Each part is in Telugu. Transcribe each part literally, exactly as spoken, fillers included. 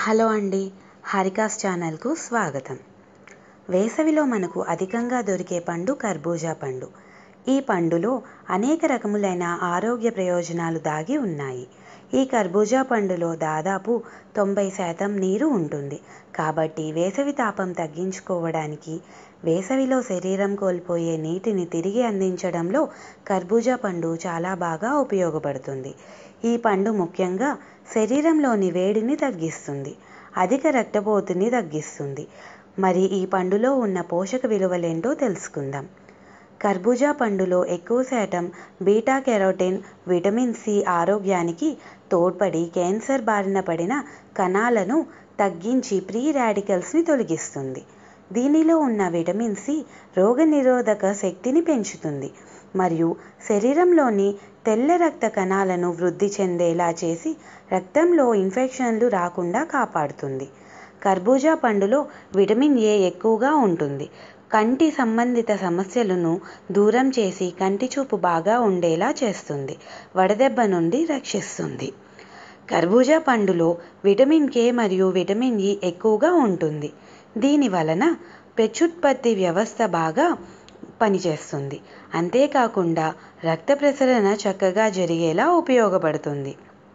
హలో అండి, హారికాస్ ఛానల్కు స్వాగతం. వేసవిలో మనకు అధికంగా దొరికే పండు కర్బూజా పండు. ఈ పండులో అనేక రకములైన ఆరోగ్య ప్రయోజనాలు దాగి ఉన్నాయి. ఈ కర్బూజా పండులో దాదాపు తొంభై శాతం నీరు ఉంటుంది. కాబట్టి వేసవి తాపం తగ్గించుకోవడానికి, వేసవిలో శరీరం కోల్పోయే నీటిని తిరిగి అందించడంలో కర్బూజా పండు చాలా బాగా ఉపయోగపడుతుంది. ఈ పండు ముఖ్యంగా శరీరంలోని వేడిని తగ్గిస్తుంది, అధిక రక్తపోటుని తగ్గిస్తుంది. మరి ఈ పండులో ఉన్న పోషక విలువలేంటో తెలుసుకుందాం. కర్బూజా పండులో ఎక్కువ శాతం బీటా కెరోటిన్, విటమిన్ సి ఆరోగ్యానికి తోడ్పడి క్యాన్సర్ బారిన పడిన కణాలను తగ్గించి ప్రీ రాడికల్స్ని తొలగిస్తుంది. దీనిలో ఉన్న విటమిన్ సి రోగనిరోధక శక్తిని పెంచుతుంది మరియు శరీరంలోని తెల్ల రక్త కణాలను వృద్ధి చెందేలా చేసి రక్తంలో ఇన్ఫెక్షన్లు రాకుండా కాపాడుతుంది. కర్బూజా పండులో విటమిన్ ఏ ఎక్కువగా ఉంటుంది. కంటి సంబంధిత సమస్యలను దూరం చేసి కంటి చూపు బాగా ఉండేలా చేస్తుంది, వడదెబ్బ నుండి రక్షిస్తుంది. కర్బూజా పండులో విటమిన్ కే మరియు విటమిన్ ఇ ఎక్కువగా ఉంటుంది. దీని వలన ప్రత్యుత్పత్తి వ్యవస్థ బాగా పనిచేస్తుంది. అంతేకాకుండా రక్త ప్రసరణ చక్కగా జరిగేలా ఉపయోగపడుతుంది.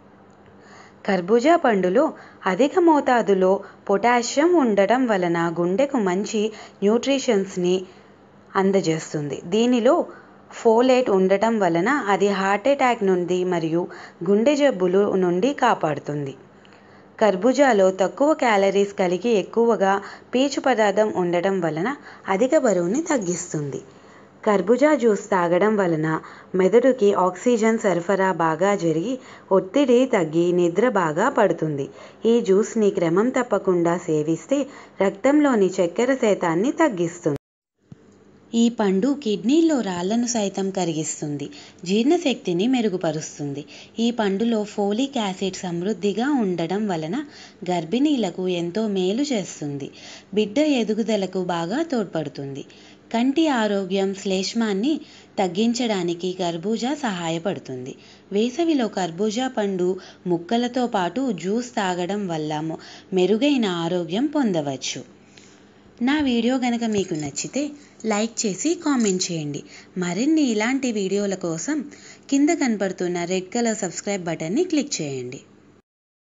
కర్బూజా పండులో అధిక మోతాదులో పొటాషియం ఉండటం వలన గుండెకు మంచి న్యూట్రిషన్స్ని అందజేస్తుంది. దీనిలో ఫోలేట్ ఉండటం వలన అది హార్ట్ అటాక్ నుండి మరియు గుండె జబ్బులు నుండి కాపాడుతుంది. కర్బూజాలో తక్కువ క్యాలరీస్ కలిగి ఎక్కువగా పీచు పదార్థం ఉండటం వలన అధిక బరువుని తగ్గిస్తుంది. కర్బూజా జ్యూస్ తాగడం వలన మెదడుకి ఆక్సిజన్ సరఫరా బాగా జరిగి ఒత్తిడి తగ్గి నిద్ర బాగా పడుతుంది. ఈ జ్యూస్ని క్రమం తప్పకుండా సేవిస్తే రక్తంలోని చక్కెర శాతాన్ని తగ్గిస్తుంది. ఈ పండు కిడ్నీలో రాళ్లను సైతం కరిగిస్తుంది, జీర్ణశక్తిని మెరుగుపరుస్తుంది. ఈ పండులో ఫోలిక్ యాసిడ్ సమృద్ధిగా ఉండడం వలన గర్భిణీలకు ఎంతో మేలు చేస్తుంది. బిడ్డ ఎదుగుదలకు బాగా తోడ్పడుతుంది. కంటి ఆరోగ్యం, శ్లేష్మాన్ని తగ్గించడానికి కర్బూజా సహాయపడుతుంది. వేసవిలో కర్బూజా పండు ముక్కలతో పాటు జ్యూస్ తాగడం వల్ల మెరుగైన ఆరోగ్యం పొందవచ్చు. నా వీడియో గనక మీకు నచ్చితే లైక్ చేసి కామెంట్ చేయండి. మరిన్ని ఇలాంటి వీడియోల కోసం కింద కనపడుతున్న రెడ్ కలర్ సబ్స్క్రైబ్ బటన్ని క్లిక్ చేయండి.